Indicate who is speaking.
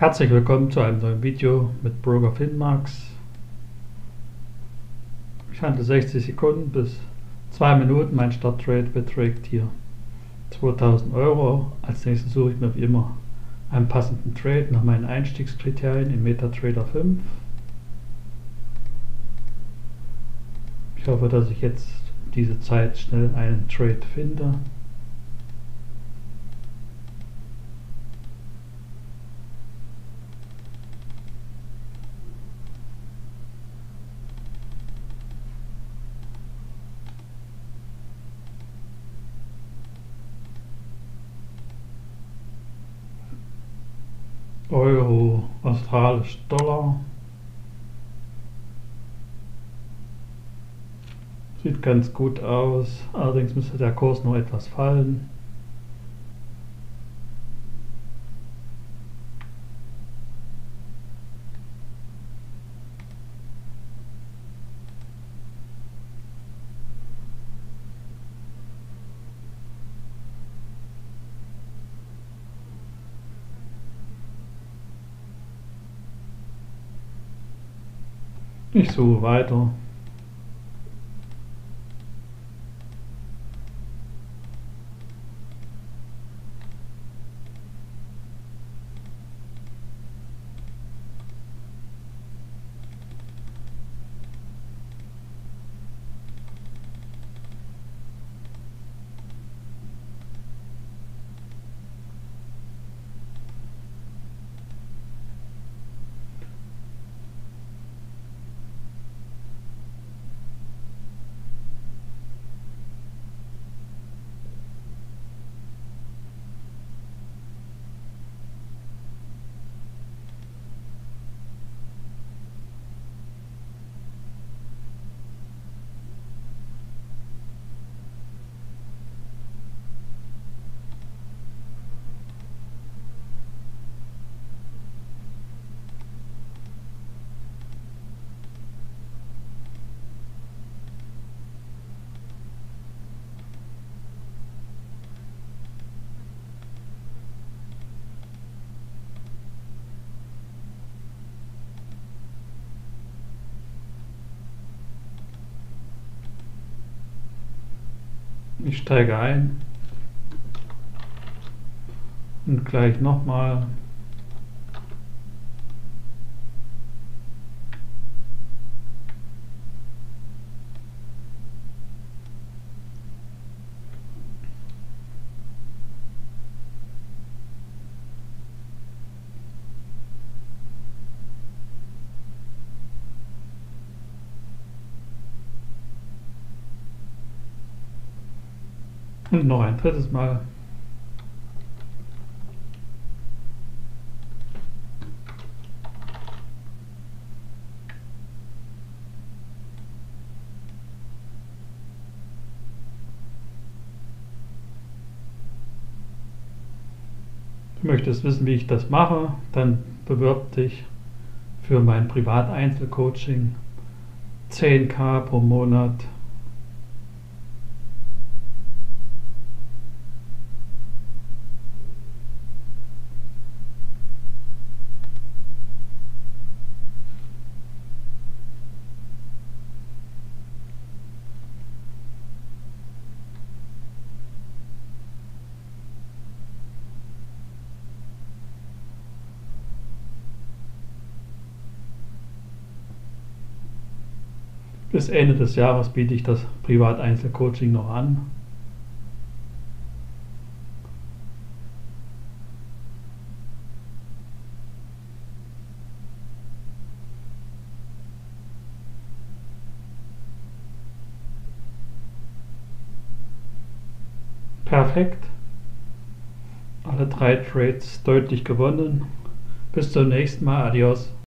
Speaker 1: Herzlich willkommen zu einem neuen Video mit Broker Finmax. Ich handle 60 Sekunden bis 2 Minuten. Mein Starttrade beträgt hier 2000 Euro. Als nächstes suche ich mir wie immer einen passenden Trade nach meinen Einstiegskriterien im MetaTrader 5. Ich hoffe, dass ich jetzt diese Zeit schnell einen Trade finde. Euro, australisch Dollar. Sieht ganz gut aus, allerdings müsste der Kurs noch etwas fallen. Ich suche weiter. Ich steige ein und gleich nochmal. Und noch ein drittes Mal. Du möchtest wissen, wie ich das mache, dann bewirb dich für mein Privat-Einzelcoaching. 10.000 pro Monat. Bis Ende des Jahres biete ich das Privat-Einzelcoaching noch an. Perfekt. Alle 3 Trades deutlich gewonnen. Bis zum nächsten Mal. Adios.